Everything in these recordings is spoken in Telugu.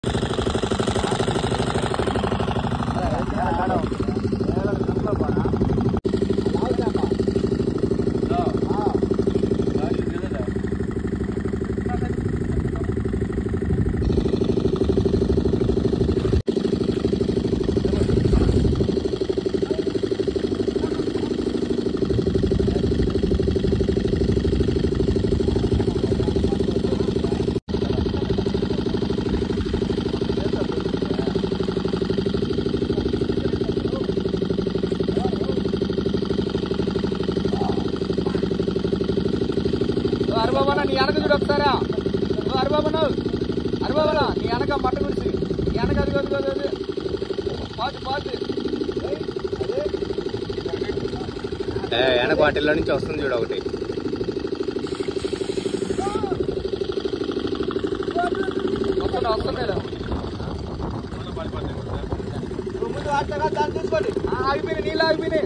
అరబాబా నీ వెనక చూడు ఒకసారా. అరబాబా అరబాబా నీ వెనక మట్ట గురించి నీ వెనక అది పాటు పాటు వెనక వాటిల్లో నుంచి వస్తుంది చూడు ఒకటి. వస్తున్నాయి దాన్ని చూసుకోండి. ఆగిపోయినాయి నీళ్ళు ఆగిపోయినాయి.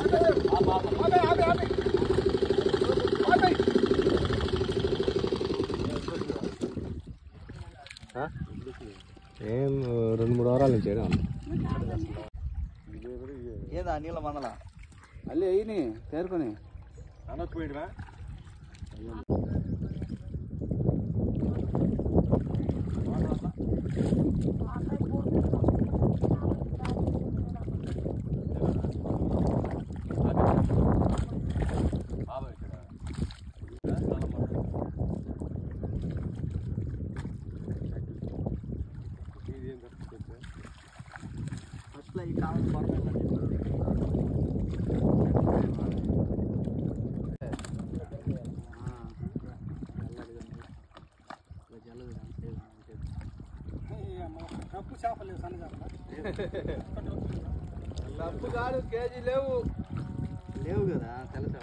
ఏం 2-3 వారాల నుంచి ఏదా నీళ్ళ మందల అల్లే అయ్యి తేరుకొని అనొచ్చిపోయిరా. డబ్బు కాదు కేజీ లేవు కదా తెలుసా.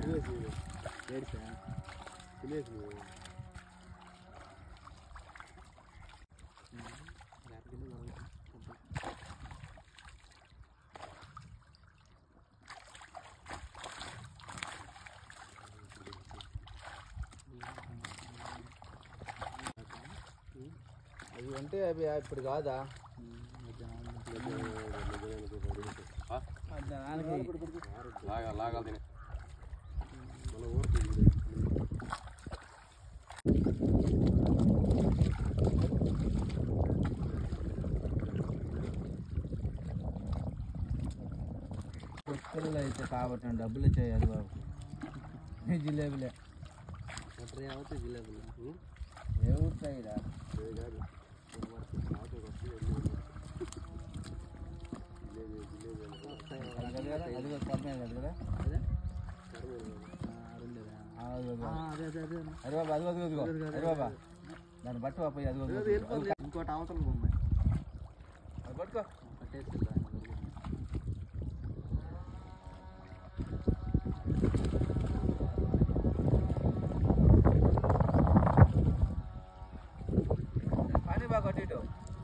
అవి అంటే అవి ఇప్పుడు కాదా లాగాలి. పిల్లలు అయితే కాబట్టి డబ్బులు ఇచ్చేయాలి బాబు. జిలేబీలే అవుతాయి. జిలేబీలు ఏ ఊరుతాయిరా అదిగో కర్మే కదా అరే బాబా అదిగో అరే బాబా దాన్ని బట్టు పోయి అదిగో ఇంకోటి అవతల ఉన్నాయి అది పట్టుకో పట్టేసి పని బాగా కొట్టిటు.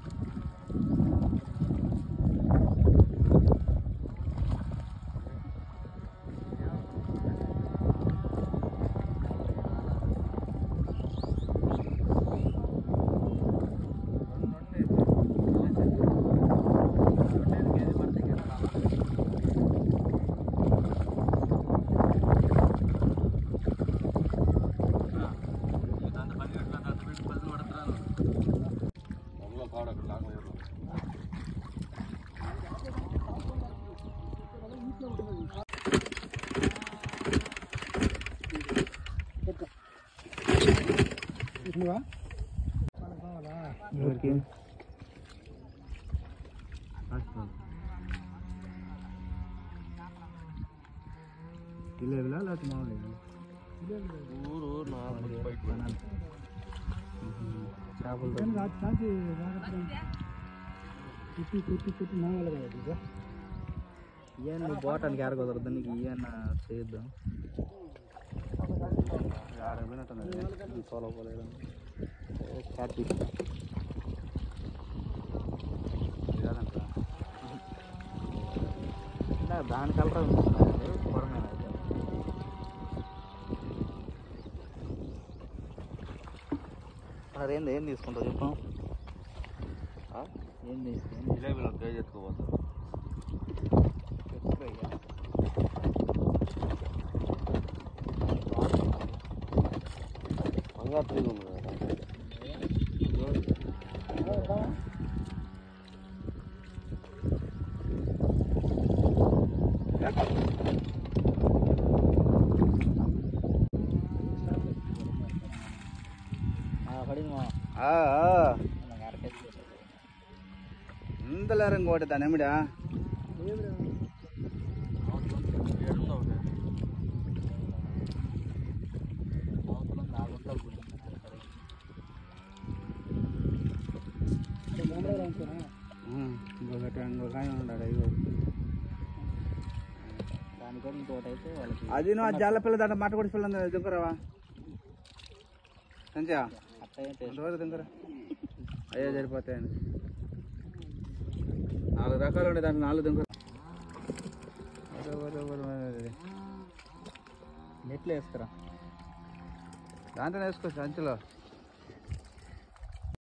జిలేబీలా లేకపోతే మామూలు చేపలు ఇవన్నీ పోవటానికి ఆడ కుదరదు. నీకు ఇవన్న చేద్దాం ఆడపోయినట్టు సోలపోలేదు. దాని కలర్ పొరమైన అదేంది ఏం తీసుకుంటావు చెప్పు. ఏంది జిలేబీలో కేజీ ఎత్తుకోపోతారు అంగట్లేదు ఉంది కదా ఇంతలేరు ఇంకోటి దాని ఎమిడా అది నువ్వు ఆ జాల పిల్ల దాంట్లో మట్ట కొట్టి పిల్ల దింకరావా సంచా అంతవరకు దింకరా అయ్యో సరిపోతాయండి 4 రకాలు ఉండే దాంట్లో 4 దింకరా నెట్లో వేసుకురా దాంట్లో వేసుకోవచ్చు సంచులో